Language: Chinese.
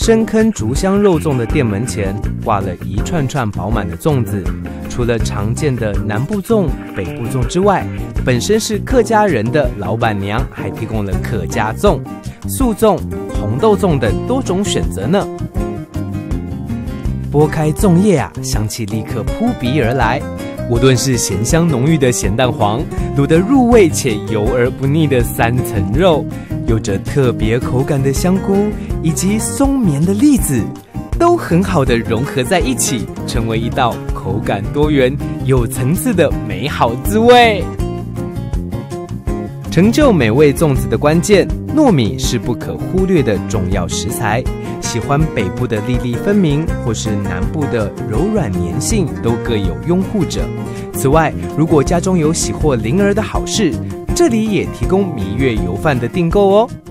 深坑竹香肉粽的店门前挂了一串串饱满的粽子，除了常见的南部粽、北部粽之外，本身是客家人的老板娘还提供了客家粽、素粽、红豆粽等多种选择呢。剥开粽叶香气立刻扑鼻而来。无论是咸香浓郁的咸蛋黄，卤得入味且油而不腻的3层肉，有着特别口感的香菇，以及松绵的栗子，都很好的融合在一起，成为一道口感多元、有层次的美好滋味。成就美味粽子的关键，糯米是不可忽略的重要食材。喜欢北部的粒粒分明，或是南部的柔软粘性，都各有拥护者。此外，如果家中有喜获麟儿的好事，这里也提供蜜月油饭的订购哦。